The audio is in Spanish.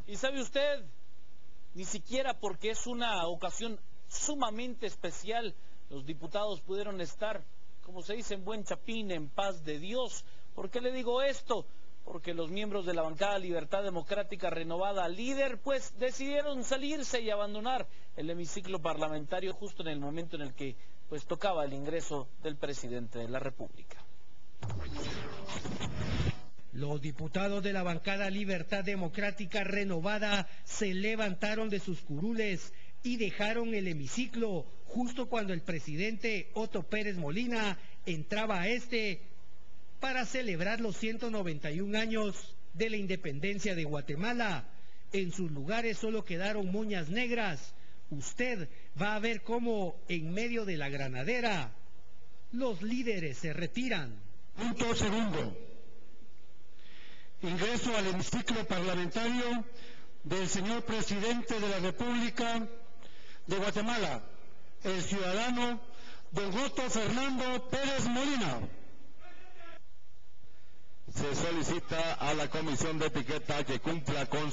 Y sabe usted, ni siquiera porque es una ocasión sumamente especial, los diputados pudieron estar, como se dice en buen chapín, en paz de Dios. ¿Por qué le digo esto? Porque los miembros de la bancada Libertad Democrática Renovada, líder, pues decidieron salirse y abandonar el hemiciclo parlamentario justo en el momento en el que pues tocaba el ingreso del presidente de la República. Los diputados de la bancada Libertad Democrática Renovada se levantaron de sus curules y dejaron el hemiciclo justo cuando el presidente Otto Pérez Molina entraba a para celebrar los 191 años de la independencia de Guatemala. En sus lugares solo quedaron moñas negras. Usted va a ver cómo en medio de la granadera los líderes se retiran. Punto segundo. Ingreso al hemiciclo parlamentario del señor presidente de la República de Guatemala, el ciudadano don Otto Fernando Pérez Molina. Se solicita a la Comisión de Etiqueta que cumpla con